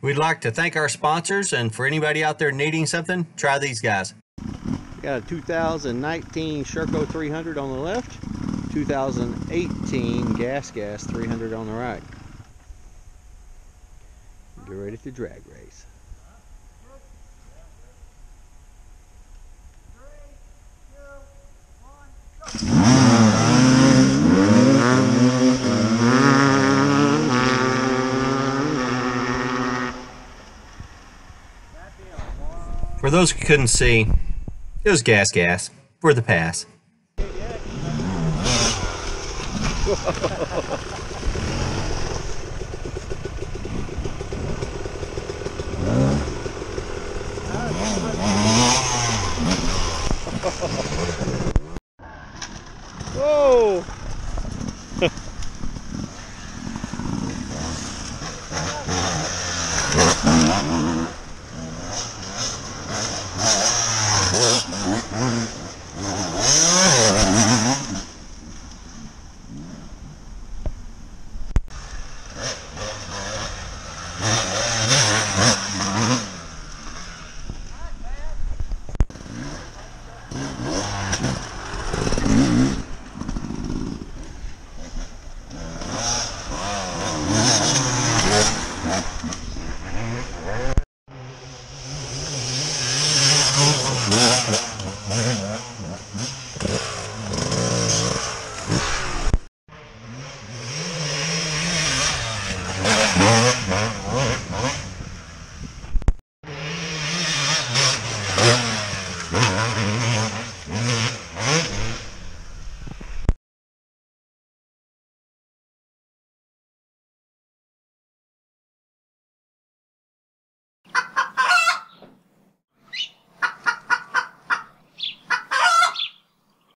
We'd like to thank our sponsors, and for anybody out there needing something, try these guys. Got a 2019 Sherco 300 on the left, 2018 Gas 300 on the right. Get ready to drag race. For those who couldn't see, it was gas for the pass. Whoa!